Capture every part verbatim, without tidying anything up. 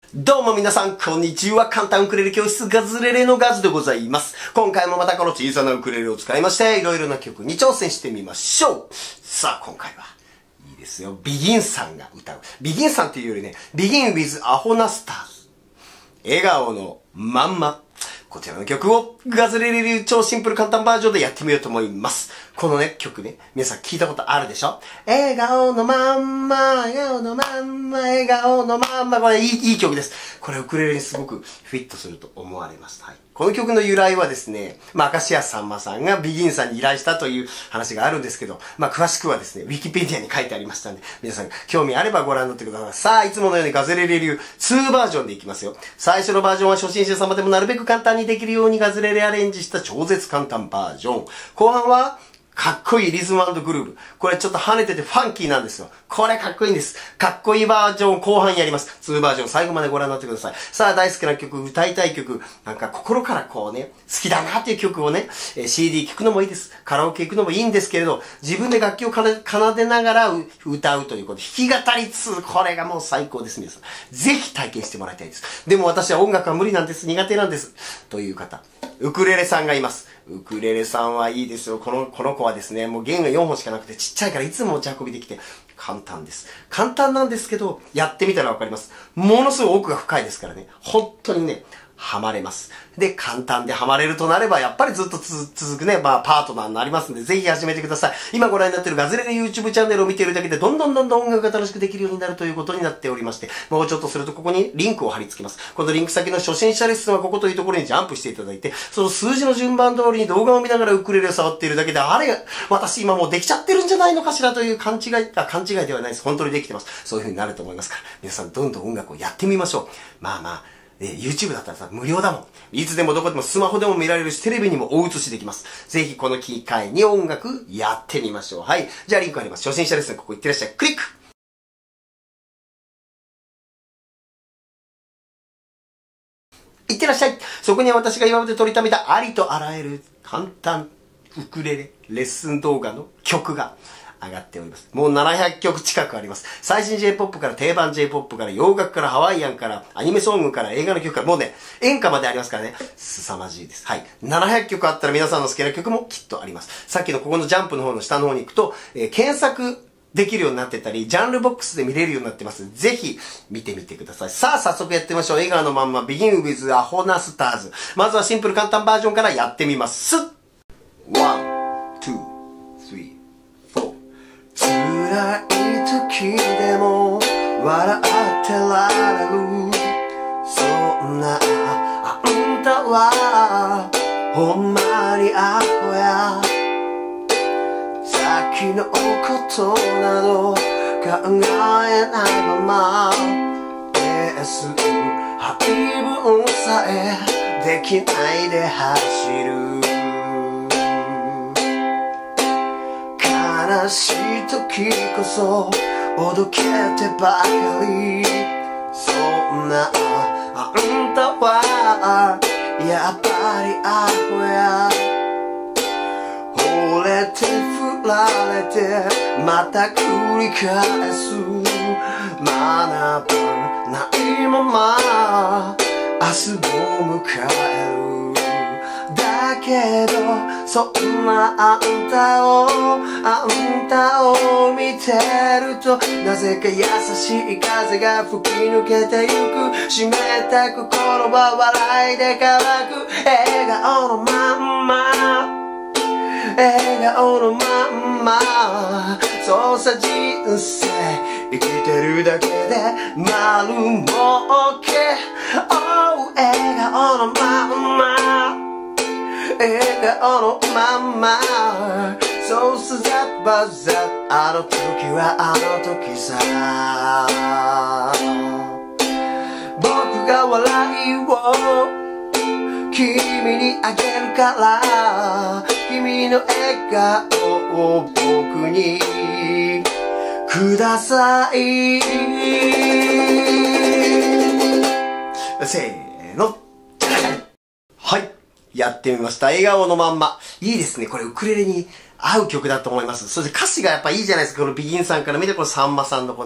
どうも皆さん、こんにちは。簡単ウクレレ教室ガズレレのガズでございます。今回もまたこの小さなウクレレを使いまして、いろいろな曲に挑戦してみましょう。さあ、今回は、いいですよ。ビギンさんが歌う。ビギンさんっていうよりね、Begin with アホなスターズ。笑顔のまんま。こちらの曲をガズレレ流超シンプル簡単バージョンでやってみようと思います。このね、曲ね、皆さん聞いたことあるでしょ？笑顔のまんま、笑顔のまんま、笑顔のまんま。これいい、いい曲です。これウクレレにすごくフィットすると思われます。はい。この曲の由来はですね、まあ、明石家さんまさんがビギンさんに依頼したという話があるんですけど、まあ、詳しくはですね、ウィキペディアに書いてありましたんで、皆さん興味あればご覧になってください。さあ、いつものようにガズレレ流にバージョンでいきますよ。最初のバージョンは初心者様でもなるべく簡単にできるようにガズレレアレンジした超絶簡単バージョン。後半は、かっこいいリズム&グルーブ。これちょっと跳ねててファンキーなんですよ。これかっこいいんです。かっこいいバージョン後半やります。にバージョン最後までご覧になってください。さあ大好きな曲、歌いたい曲、なんか心からこうね、好きだなっていう曲をね、シーディー 聴くのもいいです。カラオケ行くのもいいんですけれど、自分で楽器を奏でながら歌うということ。弾き語りつつ、これがもう最高です、皆さん。ぜひ体験してもらいたいです。でも私は音楽は無理なんです。苦手なんです。という方。ウクレレさんがいます。ウクレレさんはいいですよ。この、この子はですね、もう弦がよんほんしかなくてちっちゃいからいつも持ち運びできて簡単です。簡単なんですけど、やってみたらわかります。ものすごい奥が深いですからね。本当にね、ハマれます。で、簡単でハマれるとなれば、やっぱりずっとつ続くね、まあ、パートナーになりますんで、ぜひ始めてください。今ご覧になっているガズレレ YouTube チャンネルを見ているだけで、どんどんどんどん音楽が楽しくできるようになるということになっておりまして、もうちょっとするとここにリンクを貼り付けます。このリンク先の初心者レッスンはここというところにジャンプしていただいて、その数字の順番通りに動画を見ながらウクレレを触っているだけで、あれ、私今もうできちゃってるんじゃないのかしらという勘違い、あ、勘違いではないです。本当にできてます。そういう風になると思いますから、皆さんどんどん音楽をやってみましょう。まあまあ、えー、YouTube だったらさ、無料だもん。いつでもどこでもスマホでも見られるし、テレビにもお映しできます。ぜひこの機会に音楽やってみましょう。はい。じゃあリンクあります。初心者レッスン、ここ行ってらっしゃい。クリック！行ってらっしゃい。そこには私が今まで撮りためたありとあらゆる簡単ウクレレレッスン動画の曲が上がっております。もうななひゃっきょく近くあります。最新 J-ポップ から定番 J-ポップ から洋楽からハワイアンからアニメソングから映画の曲からもうね、演歌までありますからね、凄まじいです。はい。ななひゃっきょくあったら皆さんの好きな曲もきっとあります。さっきのここのジャンプの方の下の方に行くと、えー、検索できるようになってたり、ジャンルボックスで見れるようになってます。ぜひ見てみてください。さあ、早速やってみましょう。笑顔のまんま Begin with アホなスターズ。まずはシンプル簡単バージョンからやってみます。ワン、ツー、スリー、フォー。辛い時でも笑ってられる。そんなあんたはほんまにアホや。先のことなど考えないままペース配分さえできないで走る。悲しい時こそおどけてばかり。そんなあんたはやっぱりアホや。惚れて振られてまた繰り返す。学ばないまま明日を迎える。だけどそんなあんたをあんたを見てるとなぜか優しい風が吹き抜けてゆく。湿った心は笑いで乾く。笑顔のまんま笑顔のまんま。そうさ人生生きてるだけで丸儲け。Oh 笑顔のまんま笑顔のまんま。そうさざっばざっあの時はあの時さ。僕が笑いを君にあげるから君の笑顔を僕にください。せーの。はい。やってみました。笑顔のまんま。いいですね。これウクレレに合う曲だと思います。そして歌詞がやっぱいいじゃないですか。このビギンさんから見てこのさんまさんのこの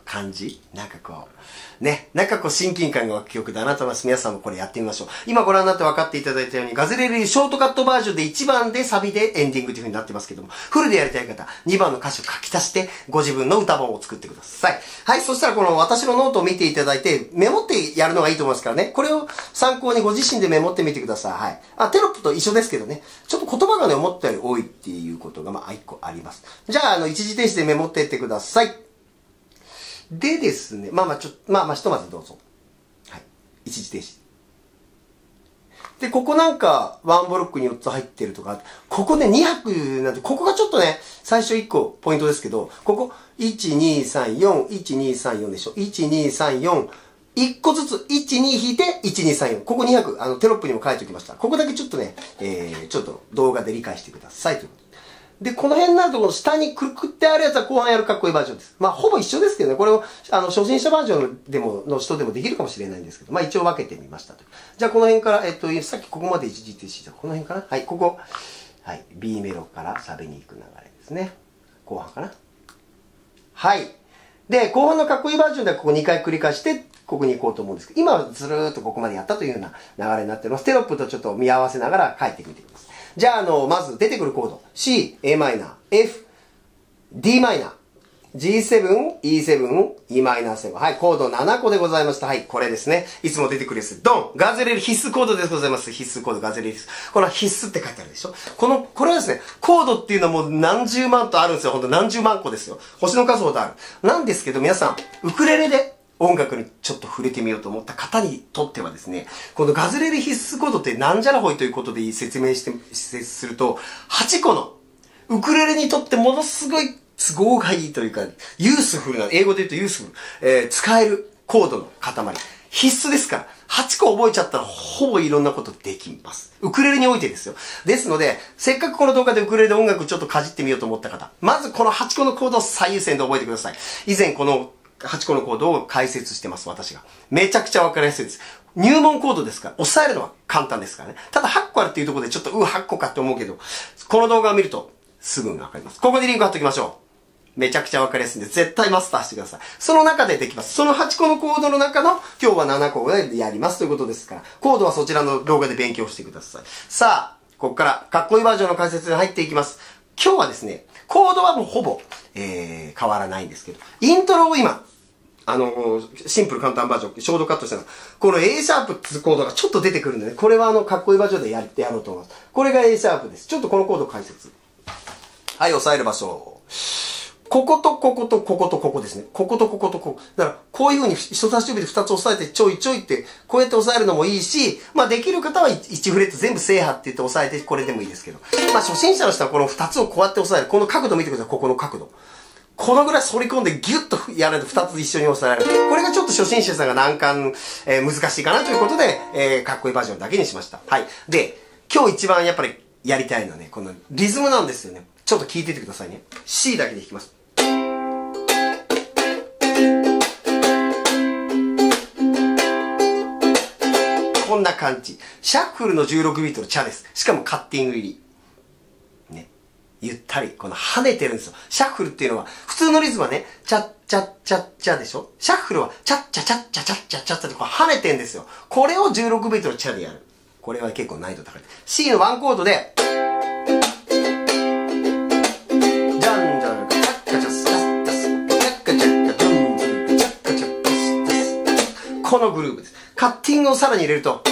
感じなんかこう、ね、なんかこう親近感が湧く曲だなと思います。皆さんもこれやってみましょう。今ご覧になって分かっていただいたように、ガズレレショートカットバージョンでいちばんでサビでエンディングという風になってますけども、フルでやりたい方、にばんの歌詞を書き足して、ご自分の歌本を作ってください。はい、そしたらこの私のノートを見ていただいて、メモってやるのがいいと思いますからね。これを参考にご自身でメモってみてください。はい。あ、テロップと一緒ですけどね。ちょっと言葉がね、思ったより多いっていうことが、まあ、一個あります。じゃあ、あの、一時停止でメモっていってください。でですね、まあまあちょっと、まあまあひとまずどうぞ。はい。一時停止。で、ここなんか、ワンブロックによっつ入ってるとか、ここね、に拍なんで、ここがちょっとね、最初いっこポイントですけど、ここ、いち、に、さん、よん、いち、に、さん、よんでしょ。いち、に、さん、よん、いっこずつ、いち、に引いて、いち、に、さん、よん。ここに拍、あの、テロップにも書いておきました。ここだけちょっとね、えー、ちょっと動画で理解してくださいということで。で、この辺になると、この下にくくってあるやつは後半やるかっこいいバージョンです。まあ、ほぼ一緒ですけどね。これを、あの、初心者バージョンでも、の人でもできるかもしれないんですけど、まあ、一応分けてみましたと。じゃあ、この辺から、えっと、さっきここまで一時停止した。この辺かなはい、ここ。はい、B メロからサビに行く流れですね。後半かなはい。で、後半のかっこいいバージョンではここにかい繰り返して、ここに行こうと思うんですけど、今はずるーっとここまでやったというような流れになっております。テロップとちょっと見合わせながら書いてみてください。じゃあ、あの、まず出てくるコード。C、エーマイナー、F、ディーマイナー、ジーセブン、イーセブン、イーマイナーセブン。はい、コードななこでございました。はい、これですね。いつも出てくるやつ。ドンガズレレ必須コードでございます。必須コード、ガズレレ必須。これは必須って書いてあるでしょこの、これはですね、コードっていうのはもう何十万とあるんですよ。ほんと何十万個ですよ。星の数ほどある。なんですけど、皆さん、ウクレレで、音楽にちょっと触れてみようと思った方にとってはですね、このガズレレ必須コードってなんじゃらほいということで説明して、すると、はちこの、ウクレレにとってものすごい都合がいいというか、ユースフルな、英語で言うとユースフル、えー、使えるコードの塊。必須ですから、はちこ覚えちゃったらほぼいろんなことできます。ウクレレにおいてですよ。ですので、せっかくこの動画でウクレレで音楽ちょっとかじってみようと思った方、まずこのはちこのコードを最優先で覚えてください。以前このはちこのコードを解説してます、私が。めちゃくちゃわかりやすいです。入門コードですから、押さえるのは簡単ですからね。ただはっこあるっていうところでちょっと、うわ、はっこかって思うけど、この動画を見ると、すぐにわかります。ここにリンク貼っておきましょう。めちゃくちゃわかりやすいんで、絶対マスターしてください。その中でできます。そのはちこのコードの中の、今日はななこでやりますということですから、コードはそちらの動画で勉強してください。さあ、ここから、かっこいいバージョンの解説に入っていきます。今日はですね、コードはもうほぼ、えー、変わらないんですけど、イントロを今、あのー、シンプル簡単バージョン、ショートカットしたの。この A シャープっていうコードがちょっと出てくるんでね、これはあの、かっこいいバージョンでやってやろうと思います。これが A シャープです。ちょっとこのコード解説。はい、押さえる場所。こことこことこことここですね。こことこことここ。だから、こういう風に人差し指でふたつ押さえてちょいちょいって、こうやって押さえるのもいいし、まあできる方はいちフレット全部制覇って言って押さえてこれでもいいですけど。まあ初心者の人はこのふたつをこうやって押さえる。この角度見てください。ここの角度。このぐらい反り込んでギュッとやられるとふたつ一緒に押さえられる。これがちょっと初心者さんが難関、えー、難しいかなということで、えー、かっこいいバージョンだけにしました。はい。で、今日一番やっぱりやりたいのはね、このリズムなんですよね。ちょっと聞いててくださいね。C だけで弾きます。こんな感じ。シャッフルのじゅうろくビートのチャです。しかもカッティング入り。ね。ゆったり、この跳ねてるんですよ。シャッフルっていうのは、普通のリズムはね、チャッチャッチャッチャでしょ。シャッフルは、チャッチャチャッチャチャッチャチャッチャってこう跳ねてんですよ。これをじゅうろくビートのチャでやる。これは結構難易度高い。C のワンコードで、このグルーブです。カッティングをさらに入れると、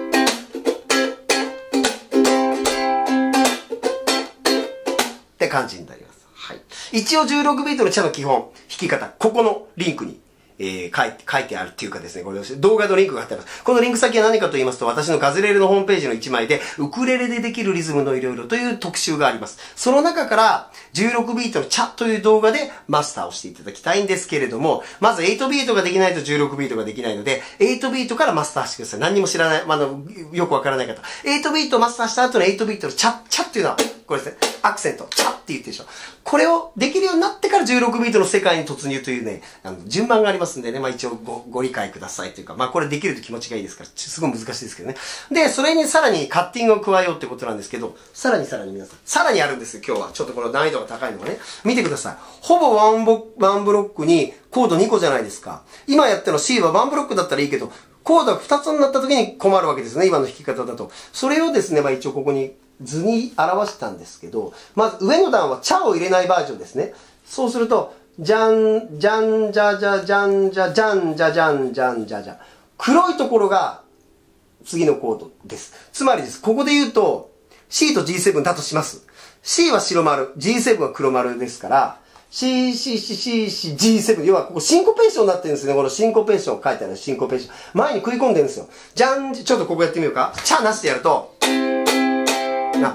って感じになります。はい。一応じゅうろくビートのチャの基本、弾き方、ここのリンクに、えー、書いて、書いてあるっていうかですね、これ動画のリンクが貼ってあります。このリンク先は何かと言いますと、私のガズレレのホームページの一枚で、ウクレレでできるリズムのいろいろという特集があります。その中から、じゅうろくビートのチャという動画でマスターをしていただきたいんですけれども、まずはちビートができないとじゅうろくビートができないので、はちビートからマスターしてください。何にも知らない、まあ、よくわからない方。はちビートをマスターした後のはちビートのチャ、チャっていうのは、これですね、アクセント、チャって言ってるでしょ。これをできるようになってからじゅうろくビートの世界に突入というね、あの、順番がありますんでね、まあ一応ご、ご理解くださいというか、まあこれできると気持ちがいいですから、すごい難しいですけどね。で、それにさらにカッティングを加えようってことなんですけど、さらにさらに皆さん、さらにあるんですよ、今日は。ちょっとこの難易度が高いのがね。見てください。ほぼワンボ、ワンブロックにコードにこじゃないですか。今やってるの C はワンブロックだったらいいけど、コードがふたつになった時に困るわけですね、今の弾き方だと。それをですね、まあ一応ここに図に表したんですけど、まず上の段はチャを入れないバージョンですね。そうすると、じゃん、じゃんじゃじゃじゃんじゃじゃんじゃじゃんじゃんじゃじゃ。黒いところが次のコードです。つまりです。ここで言うと C と ジーセブン だとします。C は白丸、ジーセブン は黒丸ですから、C、C、C、C、C、ジーセブン。要はここシンコペーションになってるんですね。このシンコペーション書いてあるシンコペーション。前に食い込んでるんですよ。じゃん、ちょっとここやってみようか。チャなしでやると、な。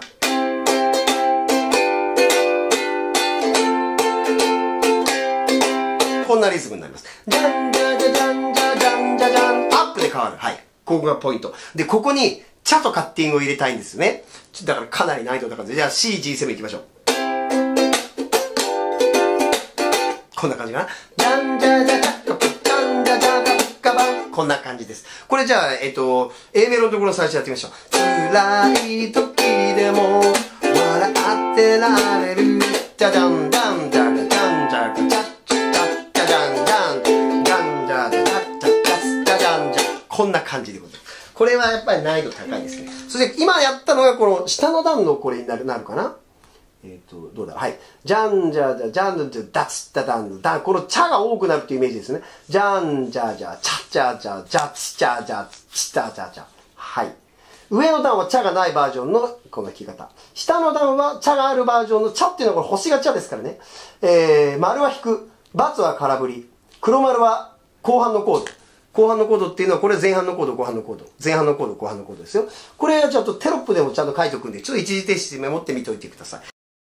こんなリズムになります。じゃんじゃじゃじゃんじゃじゃんじゃじゃん。アップで変わる。はい。ここがポイント。で、ここに、チャとカッティングを入れたいんですよね。だからかなり難易度高いです。じゃあ C、ジーセブン 行きましょう。こんな感じかな。じゃんじゃじゃじゃかじゃんじゃじゃかかばん。こんな感じです。これじゃあ、えっと、A メロのところ最初やってみましょう。辛い時でも笑ってられる。じゃじゃんじゃんじゃかじゃんじゃかじゃっじゃじゃんじゃんじゃんじゃじゃじゃじゃじゃんじゃん。こんな感じでございます。これはやっぱり難易度高いですね。そして今やったのがこの下の段のこれになる、なるかな。えっと、どうだろう。はい。じゃんじゃじゃ、じゃんじゃ、だつっただんだ。このチャが多くなるっていうイメージですね。じゃんじゃじゃ、ちゃちゃじゃ、じゃつちゃじゃ、ちたじゃじゃ。はい。上の段はチャがないバージョンのこの弾き方。下の段はチャがあるバージョンのチャっていうのはこれ星がチャですからね。えー、丸は弾く。×は空振り。黒丸は後半のコード。後半のコードっていうのはこれ前半のコード、後半のコード。前半のコード、後半のコードですよ。これはちょっとテロップでもちゃんと書いておくんで、ちょっと一時停止してメモってみておいてください。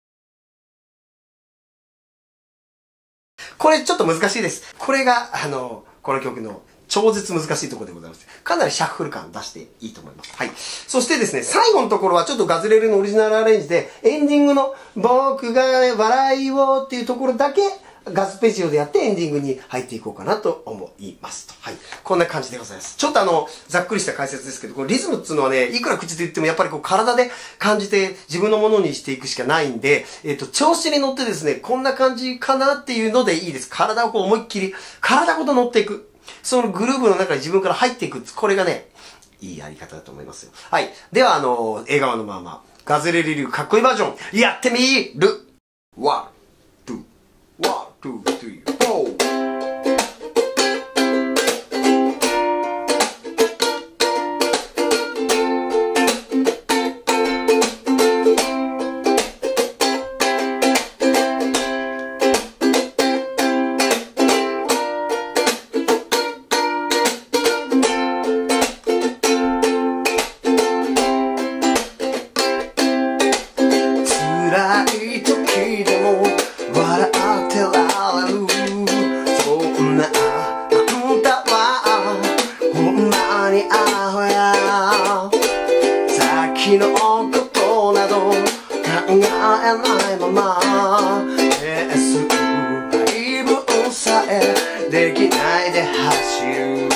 これちょっと難しいです。これが、あの、この曲の超絶難しいところでございます。かなりシャッフル感出していいと思います。はい。そしてですね、最後のところはちょっとガズレレのオリジナルアレンジで、エンディングの僕が笑いをっていうところだけ、ガスペジオでやってエンディングに入っていこうかなと思いますと。はい。こんな感じでございます。ちょっとあの、ざっくりした解説ですけど、このリズムっていうのはね、いくら口で言ってもやっぱりこう体で感じて自分のものにしていくしかないんで、えっと、調子に乗ってですね、こんな感じかなっていうのでいいです。体をこう思いっきり、体ごと乗っていく。そのグルーヴの中に自分から入っていく。これがね、いいやり方だと思いますよ。はい。ではあの、映画のまま、ガズレレ流かっこいいバージョン、やってみる。ワン、ツー、ワン、ツー、スリー、フォー。昨日ことなど考えないままペース配分さえできないで走る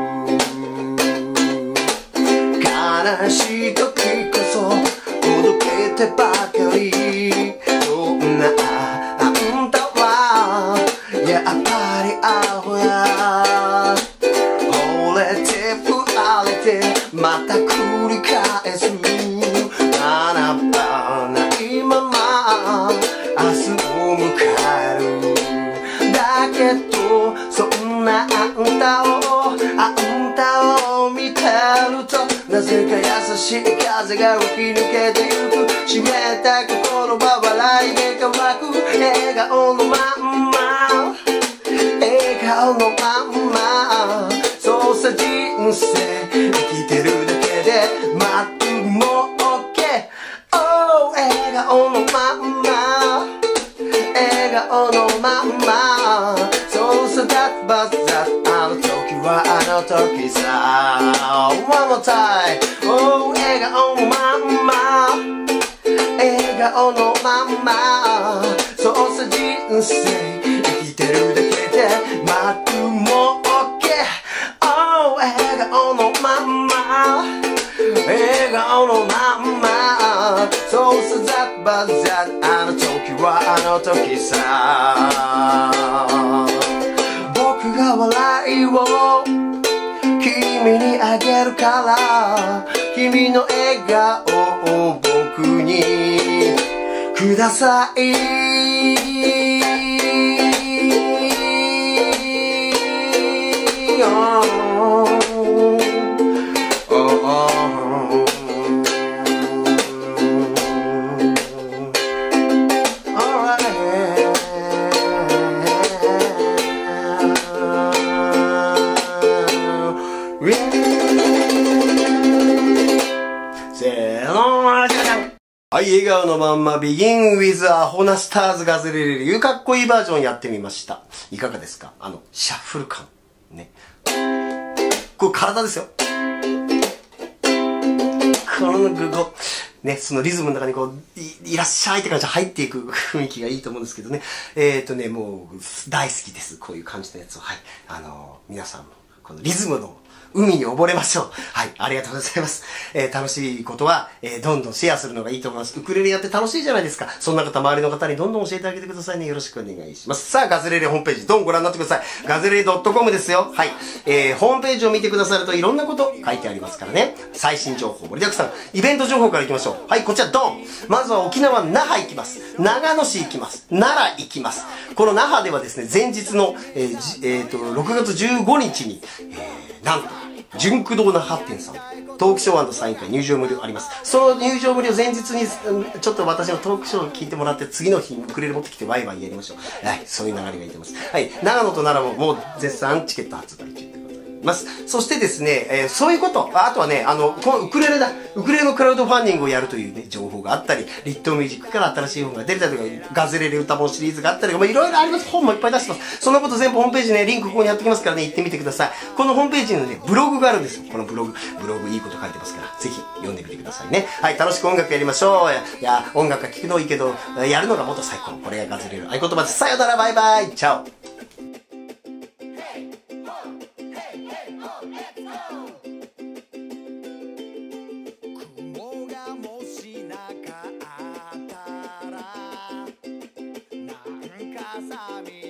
悲しい時こそほどけてばかりそんなあんたはやっぱりアホや惚れて振られてまた繰り返すあなたないまま明日を迎えるだけどそんなあんたをあんたを見てるとなぜか優しい風が吹き抜けてゆく湿った心は笑いで乾く笑顔のまんま笑顔のまんまそうさ人生生きてるだけで全くも笑顔のまんま笑顔のまんまそうさだっばさあの時はあの時さ One more time、oh、笑顔のまんま笑顔のまんまそうさ人生生きてるだけで幕も OK、 oh 笑顔のまんま笑顔のまんまそうさザッバザッあの時はあの時さ僕が笑いを君にあげるから君の笑顔を僕にくださいはい、笑顔のまんま Begin with アホなスターズガズレレ流かっこいいバージョンやってみました。いかがですか？あの、シャッフル感。ね。これ体ですよ。このなんかこう、ね、そのリズムの中にこう、い, いらっしゃいって感じで入っていく雰囲気がいいと思うんですけどね。えっとね、もう大好きです。こういう感じのやつを。はい。あのー、皆さん、このリズムの海に溺れましょう。はい、ありがとうございます。えー、楽しいことは、えー、どんどんシェアするのがいいと思います。ウクレレやって楽しいじゃないですか。そんな方、周りの方にどんどん教えてあげてくださいね。よろしくお願いします。さあ、ガズレレホームページ、どんご覧になってください。ガズレレ .com ですよ。はい。えー、ホームページを見てくださるといろんなこと書いてありますからね。最新情報盛りだくさん。イベント情報からいきましょう。はい、こちら、ドン。まずは沖縄、那覇行きます。長野市行きます。奈良行きます。この那覇ではですね、前日の、えーじえー、とろくがつじゅうごにちに、えー、なんと、純駆動那覇店さんトークショー&サイン会入場無料あります。その入場無料前日に、ちょっと私のトークショーを聞いてもらって、次の日にウクレレ持ってきてワイワイやりましょう。はい、そういう流れがいいと思います。はい、長野と奈良ももう絶賛チケット発売中でございます。そしてですね、えー、そういうこと、あとはね、あの、このウクレレだ、ウクレレのクラウドファンディングをやるというね、情報があったり、リットミュージックから新しい本が出たりとか、ガズレレ歌本シリーズがあったりとか、まあ、いろいろあります。本もいっぱい出してます。そんなこと全部ホームページね、リンクここに貼っておきますからね、行ってみてください。このホームページにね、ブログがあるんですよ。このブログ、ブログいいこと書いてますから、ぜひ読んでみてくださいね。はい、楽しく音楽やりましょう。いや、音楽が聴くのいいけど、やるのがもっと最高。これがガズレレ合言葉です。さよなら、バイバイ、チャオ。雲がもしなかったらなんか寂